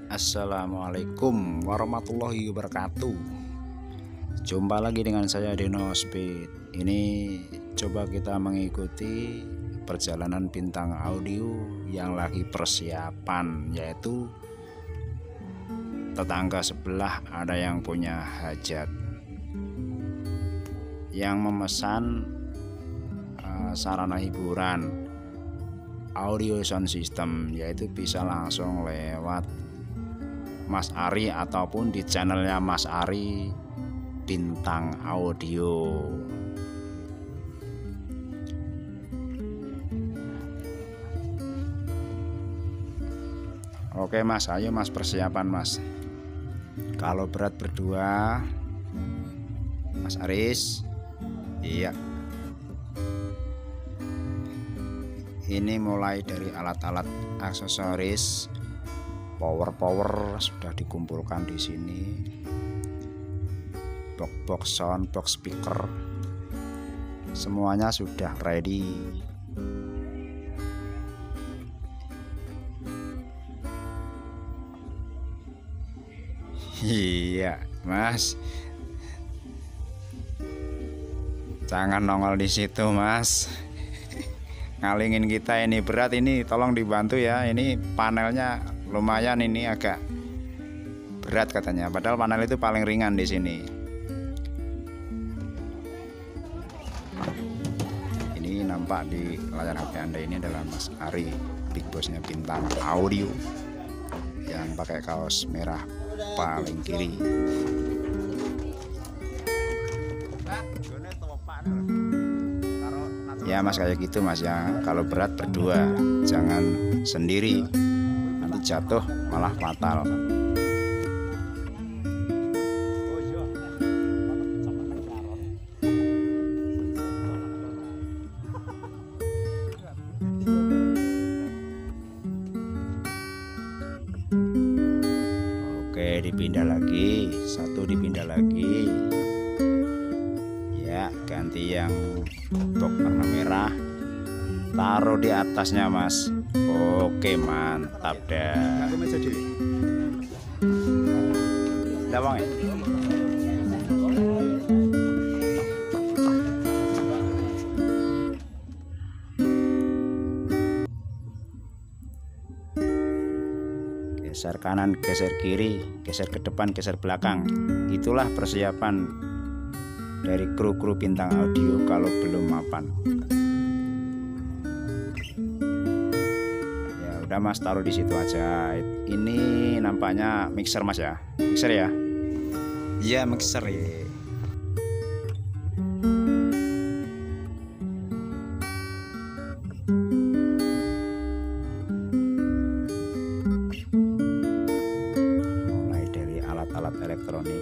Assalamualaikum warahmatullahi wabarakatuh. Jumpa lagi dengan saya Deno Speed. Ini coba kita mengikuti perjalanan bintang audio yang lagi persiapan, yaitu tetangga sebelah ada yang punya hajat, yang memesan sarana hiburan audio sound system, yaitu bisa langsung lewat Mas Ari ataupun di channelnya Mas Ari Bintang Audio. Oke Mas, ayo Mas, persiapan Mas. Kalau berat berdua, Mas Aris. Iya. Ini mulai dari alat-alat aksesoris, power sudah dikumpulkan di sini. Box sound, box speaker, semuanya sudah ready. Iya, Mas. Jangan nongol di situ, Mas. Ngalingin kita ini berat, ini tolong dibantu ya. Ini panelnya lumayan, ini agak berat katanya, padahal panel itu paling ringan di sini. Ini nampak di layar HP Anda, ini adalah Mas Ari, big bossnya Bintang Audio, yang pakai kaos merah paling kiri. Ya Mas, kayak gitu Mas ya. Kalau berat berdua, jangan sendiri, nanti jatuh malah fatal. Oke, dipindah lagi, satu dipindah lagi. Ya, ganti yang box warna merah, taruh di atasnya Mas. Oke, mantap dah. Dawang ya. Geser kanan, geser kiri, geser ke depan, geser belakang. Itulah persiapan dari kru-kru Bintang Audio kalau belum mapan. Ya udah Mas, taruh di situ aja. Ini nampaknya mixer Mas ya, mixer ya. Iya, mixer ya. Mulai dari alat-alat elektronik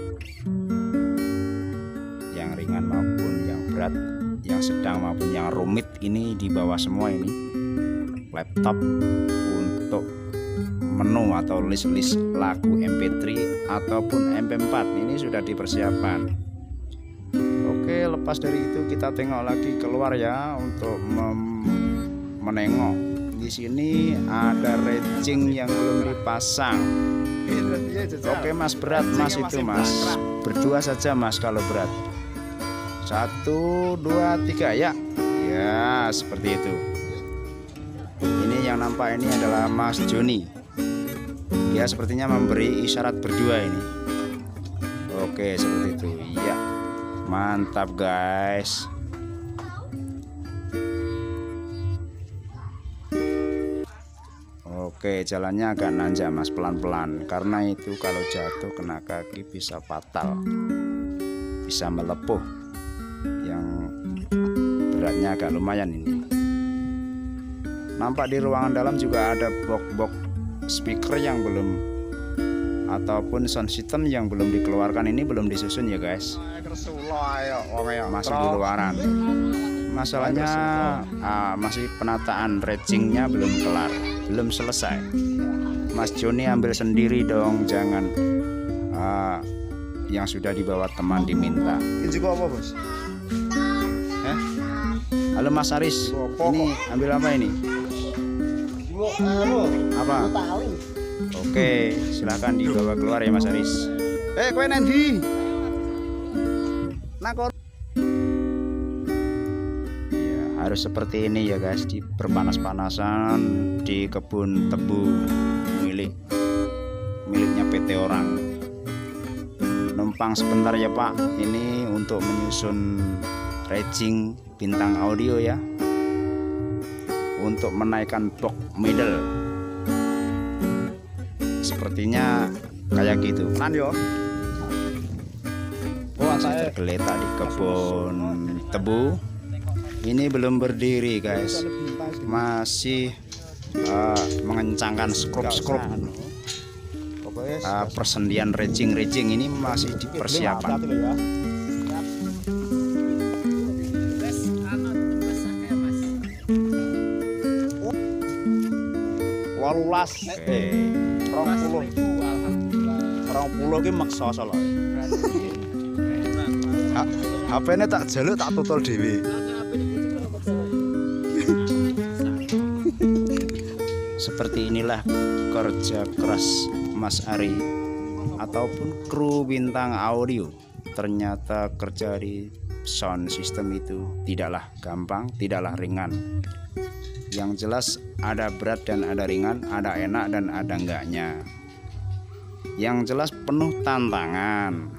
yang ringan maupun yang berat, yang sedang maupun yang rumit, ini di bawah semua. Ini laptop untuk menu atau list-list lagu MP3 ataupun MP4, ini sudah dipersiapkan. Oke, lepas dari itu kita tengok lagi keluar ya, untuk menengok. Di sini ada racing yang belum dipasang. Oke Mas, berat Mas itu Mas, berdua saja Mas kalau berat. 1, 2, 3 ya. Ya, seperti itu. Ini yang nampak ini adalah Mas Joni. Dia sepertinya memberi isyarat berdua ini. Oke, seperti itu. Iya. Mantap, guys. Oke, jalannya agak nanjak Mas, pelan-pelan. Karena itu kalau jatuh kena kaki bisa fatal. Bisa melepuh. Yang beratnya agak lumayan ini. Nampak di ruangan dalam juga ada box speaker yang belum, ataupun sound system yang belum dikeluarkan. Ini belum disusun ya guys, masih di luaran. Masalahnya masih penataan racingnya belum kelar, belum selesai. Mas Joni ambil sendiri dong, jangan yang sudah dibawa teman diminta. Ini juga apa bos? Halo Mas Aris, ini ambil apa ini? Apa? Oke, silahkan dibawa keluar ya Mas Aris. Kowe nendi? Nakon. Ya, harus seperti ini ya guys, di berpanas-panasan di kebun tebu miliknya PT orang. Numpang sebentar ya Pak, ini untuk menyusun raging bintang audio ya, untuk menaikkan box middle. Sepertinya kayak gitu kan yo. Masih tergeletak di kebun tebu. Ini belum berdiri guys, masih mengencangkan skrup persendian raging ini masih di persiapan. Walulas 20 ki maksa salah. HP-ne tak jaluk tak tutul dhewe. Seperti inilah kerja keras Mas Ari ataupun kru bintang audio. Ternyata kerja di sound system itu tidaklah gampang, tidaklah ringan. Yang jelas ada berat dan ada ringan, ada enak dan ada enggaknya. Yang jelas penuh tantangan.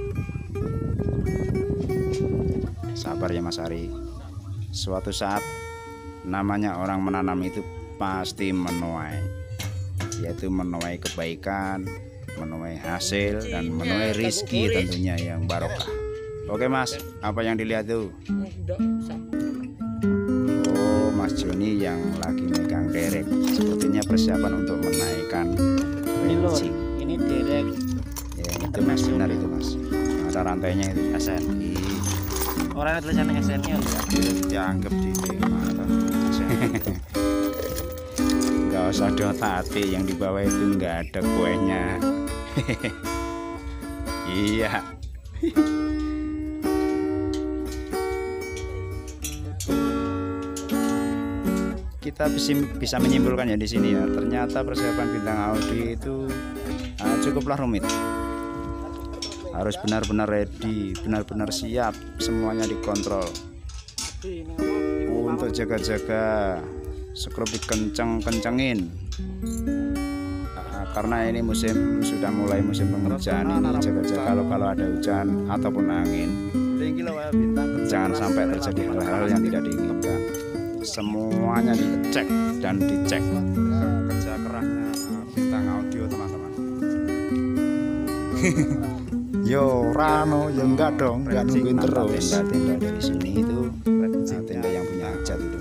Sabar ya Mas Ari. Suatu saat namanya orang menanam itu pasti menuai, yaitu menuai kebaikan, menuai hasil, dan menuai rizki tentunya yang barokah. Oke Mas, apa yang dilihat tuh? Oh, Mas Joni yang lagi megang derek, sepertinya persiapan untuk menaikkan raging. Ini derek ya, itu Mas, benar itu Mas. Ada rantainya itu SNI. Orang tulisan SNI ya anggap di mana. Nggak usah diotak-atik, yang di bawah itu nggak ada kuenya. Iya. Kita bisa menyimpulkan ya di sini ya, ternyata persiapan bintang audio itu cukuplah rumit. Harus benar-benar ready, benar-benar siap, semuanya dikontrol. Untuk jaga-jaga skrup dikenceng-kencengin. Karena ini musim, sudah mulai musim pengerjaan ini, jaga-jaga kalau ada hujan ataupun angin, jangan sampai terjadi hal-hal yang tidak diinginkan. Semuanya dicek dan dicek. Kerja kerasnya bintang audio teman-teman. Yo Rano, ya enggak dong, enggak nungguin terus. Tenda dari sini itu tenda yang punya hajat itu.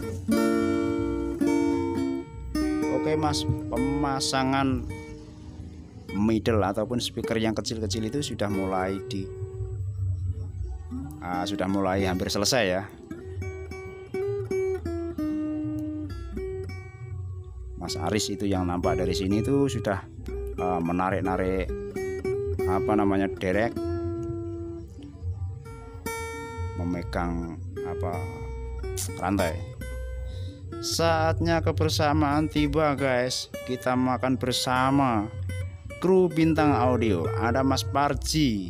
Oke Mas, pemasangan middle ataupun speaker yang kecil-kecil itu sudah mulai hampir selesai ya. Mas Aris itu yang nampak dari sini itu sudah menarik-narik derek, memegang rantai. Saatnya kebersamaan tiba guys, kita makan bersama kru bintang audio. Ada Mas Parji,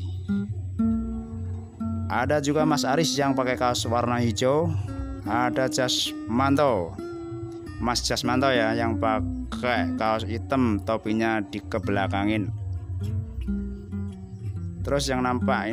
ada juga Mas Aris yang pakai kaos warna hijau, ada Mas Jasmanto ya yang pakai kaos hitam, topinya dikebelakangin. Terus yang nampak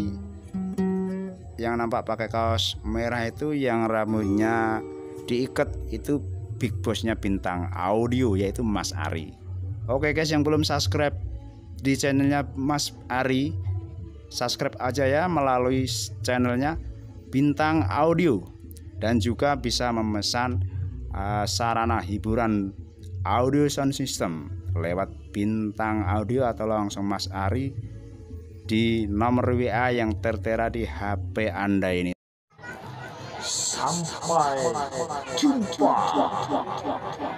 pakai kaos merah itu yang rambutnya diikat, itu big bossnya bintang audio, yaitu Mas Ari. Oke guys, yang belum subscribe di channelnya Mas Ari, subscribe aja ya melalui channelnya Bintang Audio, dan juga bisa memesan sarana hiburan audio sound system lewat Bintang Audio atau langsung Mas Ari di nomor WA yang tertera di HP Anda ini. Sampai jumpa.